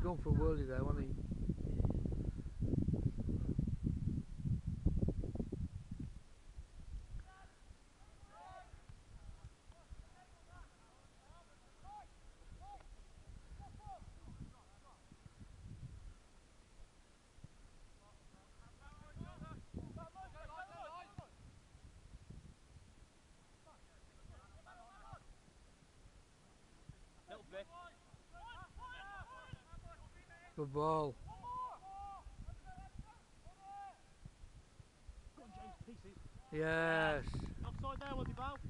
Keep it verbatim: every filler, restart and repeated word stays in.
going for a worldie there, wasn't he? Good ball. Yes. Offside there, was he, Val?